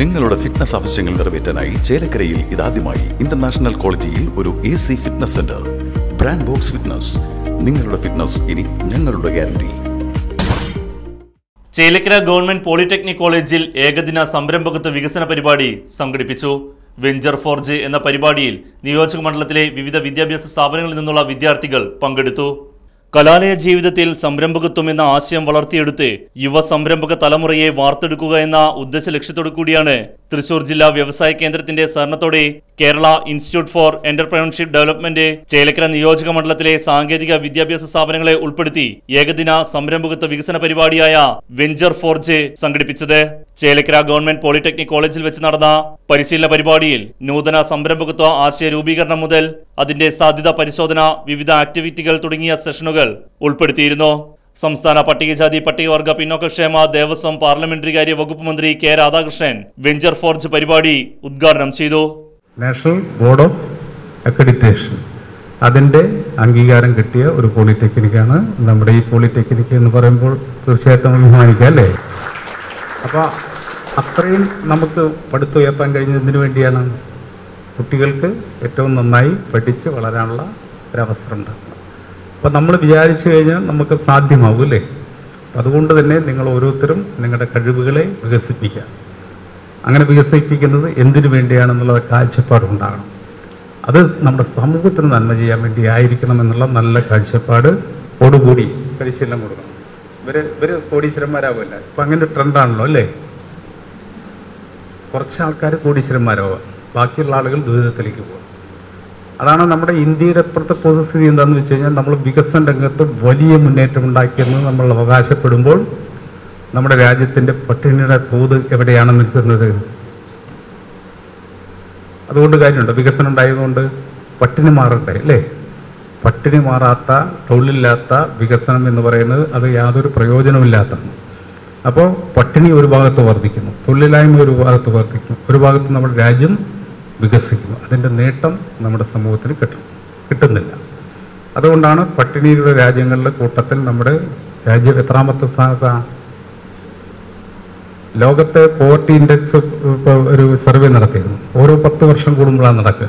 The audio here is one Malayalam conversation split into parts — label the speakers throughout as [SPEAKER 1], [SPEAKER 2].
[SPEAKER 1] നിങ്ങളുടെ ഫിറ്റ്നസ് ആവശ്യങ്ങൾ നിറവേറ്റാനായി ചേലക്കരയിൽ ഇതാദ്യമായി ഇന്റർനാഷണൽ ക്വാളിറ്റിയിൽ ഒരു AC fitness centre. Brand box fitness. നിങ്ങളുടെ ഫിറ്റ്നസ് ഇനി ഞങ്ങളുടെ ഗ്യാരണ്ടി.
[SPEAKER 2] ചേലക്കര ഗവൺമെന്റ് പോളിടെക്നിക് കോളേജിൽ ഏകദിന സംരംഭകത്വ വികസന പരിപാടി സംഘടിപ്പിച്ചു. വെഞ്ചർ ഫോർജ് എന്ന പരിപാടിയിൽ നിയോജക മണ്ഡലത്തിലെ വിവിധ വിദ്യാഭ്യാസ സ്ഥാപനങ്ങളിൽ നിന്നുള്ള വിദ്യാർത്ഥികൾ പങ്കെടുത്തു. കലാലയ ജീവിതത്തിൽ സംരംഭകത്വം എന്ന ആശയം വളർത്തിയെടുത്ത് യുവ സംരംഭക തലമുറയെ വാർത്തെടുക്കുക എന്ന ഉദ്ദേശ ലക്ഷ്യത്തോടു കൂടിയാണ് തൃശൂർ ജില്ലാ വ്യവസായ കേന്ദ്രത്തിന്റെ സഹകരണത്തോടെ Kerala institute for entrepreneurship development Chelakkara നിയോജക മണ്ഡലത്തിലെ സാങ്കേതിക വിദ്യാഭ്യാസ സ്ഥാപനങ്ങളെ ഉൾപ്പെടുത്തി ഏകദിന സംരംഭകത്വ വികസന പരിപാടിയായ വെഞ്ചർ ഫോർജ് സംഘടിപ്പിച്ചത്. ചേലക്കര ഗവൺമെന്റ് പോളിടെക്നിക് കോളേജിൽ വെച്ച് നടന്ന പരിശീലന പരിപാടിയിൽ നൂതന സംരംഭകത്വ ആശയ രൂപീകരണം മുതൽ അതിന്റെ സാധ്യത പരിശോധന, വിവിധ ആക്ടിവിറ്റികൾ തുടങ്ങിയ സെഷനുകൾ ഉൾപ്പെടുത്തിയിരുന്നു. സംസ്ഥാന പട്ടികജാതി പട്ടികവർഗ പിന്നോക്കക്ഷേമ ദേവസ്വം പാർലമെന്ററി കാര്യ വകുപ്പ് മന്ത്രി കെ രാധാകൃഷ്ണൻ വെഞ്ചർ ഫോർജ് പരിപാടി ഉദ്ഘാടനം ചെയ്തു.
[SPEAKER 3] നാഷണൽ ബോർഡ് ഓഫ് അക്രഡിറ്റേഷൻ അതിൻ്റെ അംഗീകാരം കിട്ടിയ ഒരു പോളിടെക്നിക്കാണ് നമ്മുടെ ഈ പോളിടെക്നിക് എന്ന് പറയുമ്പോൾ തീർച്ചയായിട്ടും അഭിമാനിക്കാം അല്ലേ? അപ്പോൾ അത്രയും നമുക്ക് പടുത്തുയർത്താൻ കഴിഞ്ഞതിന് വേണ്ടിയാണ് കുട്ടികൾക്ക് ഏറ്റവും നന്നായി പഠിച്ച് വളരാനുള്ള ഒരവസരം ഉണ്ടാകുന്നത്. അപ്പോൾ നമ്മൾ വിചാരിച്ചു കഴിഞ്ഞാൽ നമുക്ക് സാധ്യമാവും അല്ലേ? അപ്പം അതുകൊണ്ട് തന്നെ നിങ്ങൾ ഓരോരുത്തരും നിങ്ങളുടെ കഴിവുകളെ വികസിപ്പിക്കുക. അങ്ങനെ വികസിപ്പിക്കുന്നത് എന്തിനു വേണ്ടിയാണെന്നുള്ള കാഴ്ചപ്പാടുണ്ടാകണം. അത് നമ്മുടെ സമൂഹത്തിന് നന്മ ചെയ്യാൻ വേണ്ടി ആയിരിക്കണം എന്നുള്ള നല്ല കാഴ്ചപ്പാടോടുകൂടി പരിശീലനം കൊടുക്കണം. ഇവർ കോടീശ്വരന്മാരാവില്ല. ഇപ്പം അങ്ങനെ ട്രെൻഡാണല്ലോ അല്ലേ? കുറച്ച് ആൾക്കാർ കോടീശ്വരന്മാരാവുക, ബാക്കിയുള്ള ആളുകൾ ദുരിതത്തിലേക്ക് പോകുക. അതാണ് നമ്മുടെ ഇന്ത്യയുടെ ഇപ്പോഴത്തെ പൊതുസ്ഥിതി. എന്താണെന്ന് വെച്ച് കഴിഞ്ഞാൽ നമ്മൾ വികസന രംഗത്ത് വലിയ മുന്നേറ്റം ഉണ്ടാക്കിയെന്ന് നമ്മൾ അവകാശപ്പെടുമ്പോൾ നമ്മുടെ രാജ്യത്തിൻ്റെ പട്ടിണിയുടെ തോത് എവിടെയാണ് നിൽക്കുന്നത്? അതുകൊണ്ട് കാര്യമുണ്ട്. വികസനം ഉണ്ടായതുകൊണ്ട് പട്ടിണി മാറട്ടെ അല്ലേ? പട്ടിണി മാറാത്ത, തൊഴിലില്ലാത്ത വികസനം എന്ന് പറയുന്നത് അത് യാതൊരു പ്രയോജനമില്ലാത്തതാണ്. അപ്പോൾ പട്ടിണി ഒരു ഭാഗത്ത് വർദ്ധിക്കുന്നു, തൊഴിലില്ലായ്മ ഒരു ഭാഗത്ത് വർദ്ധിക്കുന്നു, ഒരു ഭാഗത്ത് നമ്മുടെ രാജ്യം വികസിക്കുന്നു. അതിൻ്റെ നേട്ടം നമ്മുടെ സമൂഹത്തിന് കിട്ടുന്നില്ല. അതുകൊണ്ടാണ് പട്ടിണിയുടെ രാജ്യങ്ങളുടെ കൂട്ടത്തിൽ നമ്മുടെ രാജ്യം എത്രാമത്തെ സ്ഥാനത്താണ്? ലോകത്തെ പോവർട്ടി ഇൻഡെക്സ് ഇപ്പോൾ ഒരു സർവേ നടത്തിയിരുന്നു. ഓരോ 10 വർഷം കൂടുമ്പോഴാണ് നടക്കുക.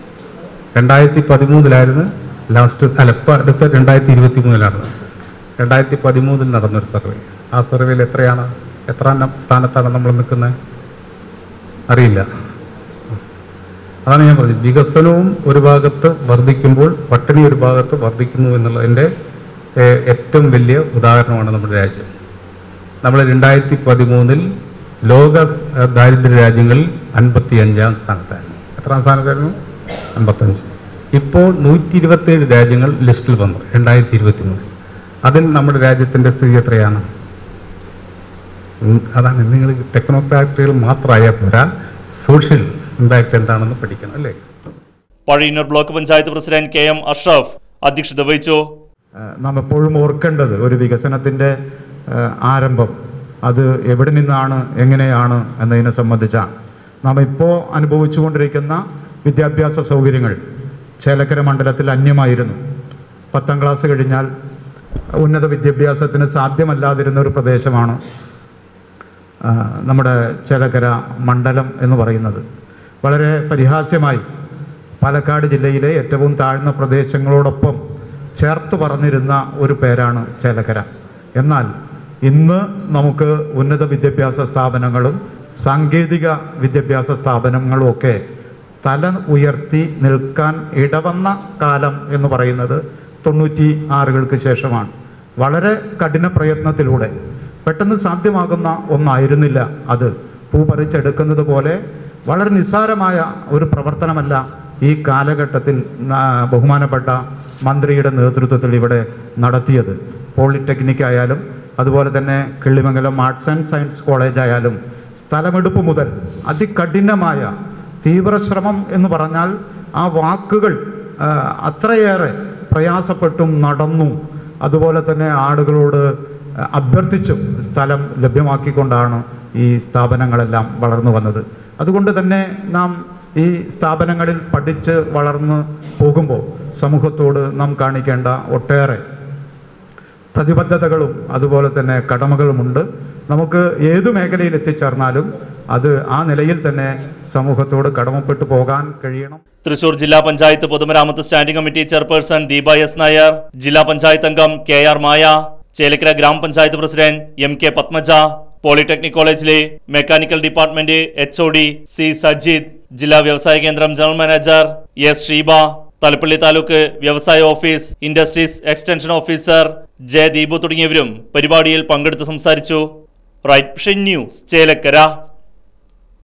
[SPEAKER 3] 2013 ലാസ്റ്റ്, ഇപ്പം അടുത്ത 2023 2013 നടന്നൊരു സർവേ. ആ സർവേയിൽ എത്രാം സ്ഥാനത്താണ് നമ്മൾ നിൽക്കുന്നത് അറിയില്ല. അതാണ് ഞാൻ പറഞ്ഞത്, വികസനവും ഒരു ഭാഗത്ത് വർദ്ധിക്കുമ്പോൾ പട്ടിണി ഒരു ഭാഗത്ത് വർദ്ധിക്കുന്നു എന്നുള്ളതിൻ്റെ ഏറ്റവും വലിയ ഉദാഹരണമാണ് നമ്മുടെ രാജ്യം. നമ്മൾ 2013 ലോക ദാരിദ്ര്യ രാജ്യങ്ങളിൽ 55-ാം സ്ഥാനത്തായിരുന്നു. എത്രാം സ്ഥാനത്തായിരുന്നു? 55. ഇപ്പോൾ 127 രാജ്യങ്ങൾ ലിസ്റ്റിൽ വന്നു 2023. അതിൽ നമ്മുടെ രാജ്യത്തിൻ്റെ സ്ഥിതി എത്രയാണ്? അതാണ്, നിങ്ങൾ ടെക്നോക്രാറ്റുകൾ മാത്രമായാൽ പോരാ, സോഷ്യൽ ഇമ്പാക്ട് എന്താണെന്ന് പഠിക്കണം അല്ലേ?
[SPEAKER 2] Pazhayannur block panchayat president KM Ashraf അധ്യക്ഷത വഹിച്ചു.
[SPEAKER 4] നാം എപ്പോഴും ഓർക്കേണ്ടത് ഒരു വികസനത്തിൻ്റെ ആരംഭം അത് എവിടെ നിന്നാണ്, എങ്ങനെയാണ് എന്നതിനെ സംബന്ധിച്ചാണ്. നാം ഇപ്പോൾ അനുഭവിച്ചുകൊണ്ടിരിക്കുന്ന വിദ്യാഭ്യാസ സൗകര്യങ്ങൾ ചേലക്കര മണ്ഡലത്തിൽ അന്യമായിരുന്നു. 10ാം ക്ലാസ് കഴിഞ്ഞാൽ ഉന്നത വിദ്യാഭ്യാസത്തിന് സാധ്യമല്ലാതിരുന്ന ഒരു പ്രദേശമാണ് നമ്മുടെ ചേലക്കര മണ്ഡലം എന്ന് പറയുന്നത്. വളരെ പരിഹാസ്യമായി പാലക്കാട് ജില്ലയിലെ ഏറ്റവും താഴ്ന്ന പ്രദേശങ്ങളോടൊപ്പം ചേർത്ത് പറഞ്ഞിരുന്ന ഒരു പേരാണ് ചേലക്കര. എന്നാൽ ഇന്ന് നമുക്ക് ഉന്നത വിദ്യാഭ്യാസ സ്ഥാപനങ്ങളും സാങ്കേതിക വിദ്യാഭ്യാസ സ്ഥാപനങ്ങളും ഒക്കെ തല ഉയർത്തി നിൽക്കാൻ ഇടവന്ന കാലം എന്ന് പറയുന്നത് 96-കൾക്ക് ശേഷമാണ്. വളരെ കഠിന പ്രയത്നത്തിലൂടെ പെട്ടെന്ന് സാധ്യമാകുന്ന ഒന്നായിരുന്നില്ല അത്. പൂ പറിച്ചെടുക്കുന്നത് പോലെ വളരെ നിസ്സാരമായ ഒരു പ്രവർത്തനമല്ല ഈ കാലഘട്ടത്തിൽ ബഹുമാനപ്പെട്ട മന്ത്രിയുടെ നേതൃത്വത്തിൽ ഇവിടെ നടത്തിയത്. പോളിടെക്നിക് ആയാലും അതുപോലെ തന്നെ Killimangalam arts and science college ആയാലും സ്ഥലമെടുപ്പ് മുതൽ അതികഠിനമായ തീവ്രശ്രമം എന്ന് പറഞ്ഞാൽ ആ വാക്കുകൾ അത്രയേറെ പ്രയാസപ്പെട്ടും നടന്നു. അതുപോലെ തന്നെ ആളുകളോട് അഭ്യർത്ഥിച്ചും സ്ഥലം ലഭ്യമാക്കിക്കൊണ്ടാണ് ഈ സ്ഥാപനങ്ങളെല്ലാം വളർന്നു വന്നത്. അതുകൊണ്ട് തന്നെ നാം ഈ സ്ഥാപനങ്ങളിൽ പഠിച്ച് വളർന്ന് പോകുമ്പോൾ സമൂഹത്തോട് നാം കാണിക്കേണ്ട ഒട്ടേറെ പ്രതിബദ്ധതകളും അതുപോലെ തന്നെ കടമകളുമുണ്ട്. നമുക്ക് ഏതു മേഖലയിൽ എത്തിച്ചേർന്നാലും അത് ആ നിലയിൽ തന്നെ സമൂഹത്തോട് കടമപ്പെട്ടു പോകാൻ കഴിയണം.
[SPEAKER 2] തൃശൂർ ജില്ലാ പഞ്ചായത്ത് പൊതുമരാമത്ത് standing committee chairperson Deepa S Nair, ജില്ലാ പഞ്ചായത്ത് അംഗം KR Maya, Chelakkara grama panchayat president MK Padmaja, polytechnic കോളേജിലെ mechanical department HOD C Sajith, ജില്ലാ വ്യവസായ കേന്ദ്രം general manager S Sheeba, Thalappilly taluk വ്യവസായ office industries extension officer J Deepu തുടങ്ങിയവരും പരിപാടിയിൽ പങ്കെടുത്ത് സംസാരിച്ചു. Right vision news, Chelakkara.